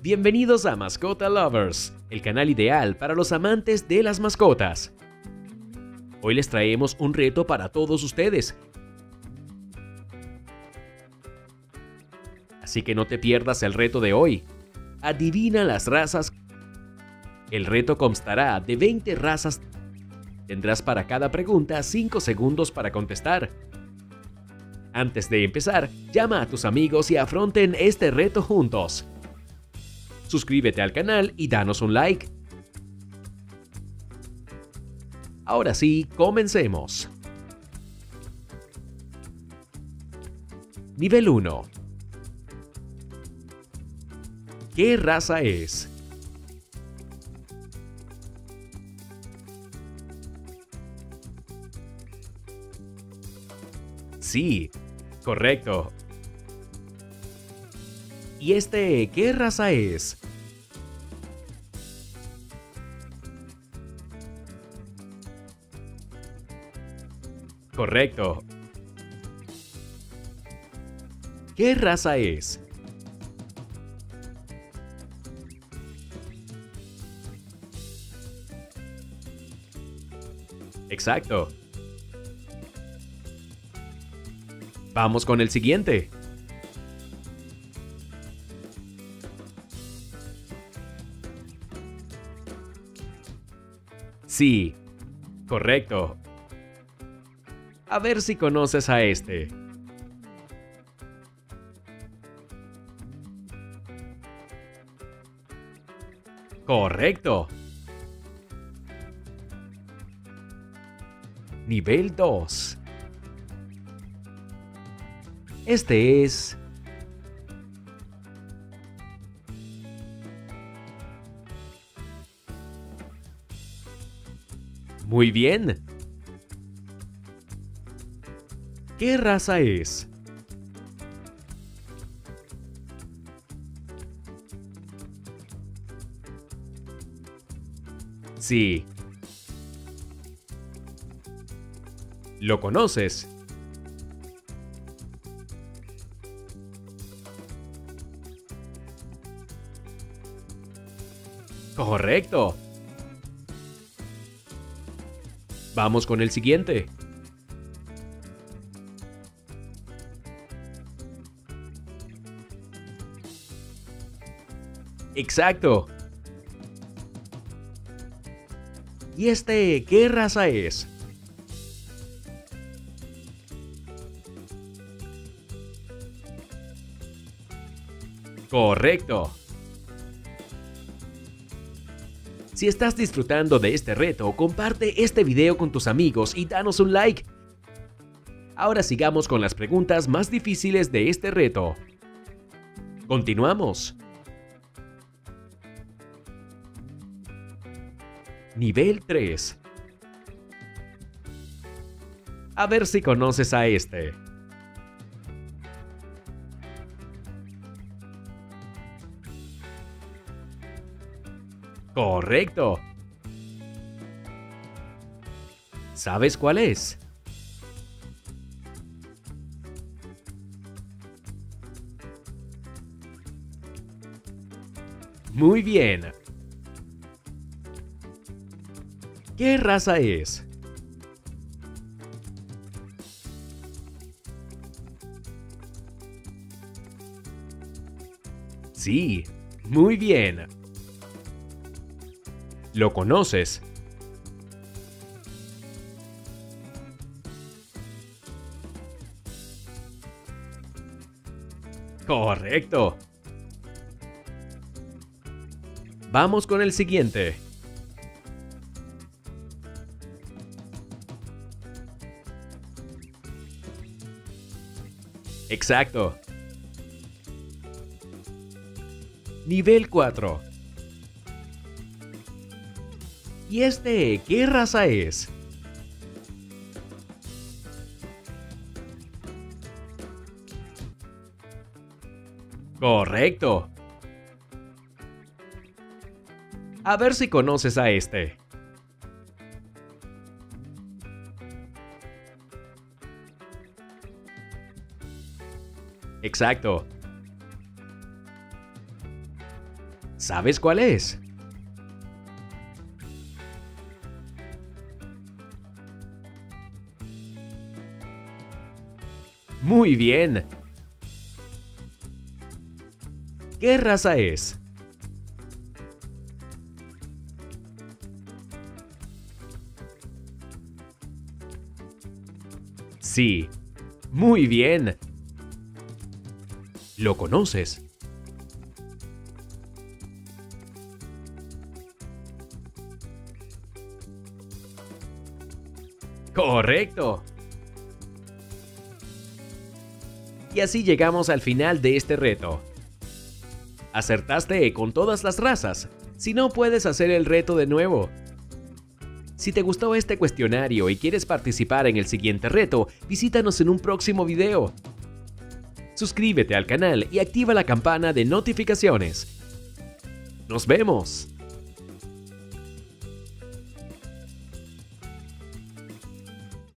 Bienvenidos a Mascota Lovers, el canal ideal para los amantes de las mascotas. Hoy les traemos un reto para todos ustedes. Así que no te pierdas el reto de hoy. Adivina las razas. El reto constará de 20 razas. Tendrás para cada pregunta 5 segundos para contestar. Antes de empezar, llama a tus amigos y afronten este reto juntos. Suscríbete al canal y danos un like. Ahora sí, comencemos. Nivel 1. ¿Qué raza es? Sí, correcto. ¿Y qué raza es? Correcto. ¿Qué raza es? Exacto. Vamos con el siguiente. Sí, correcto. A ver si conoces a este. Correcto. Nivel 2. Este es... Muy bien. ¿Qué raza es? Sí. ¿Lo conoces? Correcto. Vamos con el siguiente. Exacto. ¿Y qué raza es? Correcto. Si estás disfrutando de este reto, comparte este video con tus amigos y danos un like. Ahora sigamos con las preguntas más difíciles de este reto. Continuamos. Nivel 3. A ver si conoces a este. Correcto. ¿Sabes cuál es? Muy bien. ¿Qué raza es? Sí, muy bien. ¿Lo conoces? Correcto. Vamos con el siguiente. Exacto. Nivel 4. ¿Y qué raza es? Correcto. A ver si conoces a este. Exacto. ¿Sabes cuál es? Muy bien. ¿Qué raza es? Sí. Muy bien. ¿Lo conoces? ¡Correcto! Y así llegamos al final de este reto. Acertaste con todas las razas. Si no, puedes hacer el reto de nuevo. Si te gustó este cuestionario y quieres participar en el siguiente reto, visítanos en un próximo video. Suscríbete al canal y activa la campana de notificaciones. ¡Nos vemos!